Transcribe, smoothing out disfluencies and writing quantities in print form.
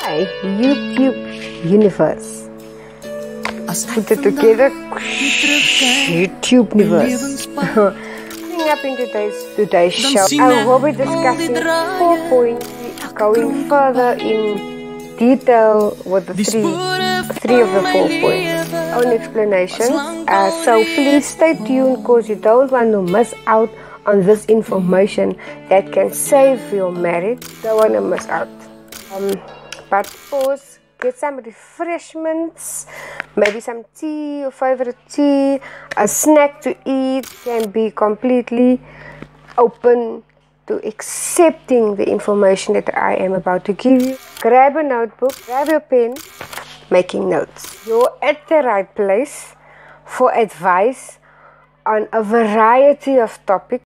Hi, YouTube universe. Put it together. YouTube universe. Coming up in today's show, I will be discussing 4 points, going further in detail with the three of the 4 points. On explanations. So please stay tuned because you don't want to miss out on this information that can save your marriage. Don't want to miss out. But first, get some refreshments, maybe some tea, your favorite tea, a snack to eat. Can be completely open to accepting the information that I am about to give you. Grab a notebook, grab your pen, making notes. You're at the right place for advice on a variety of topics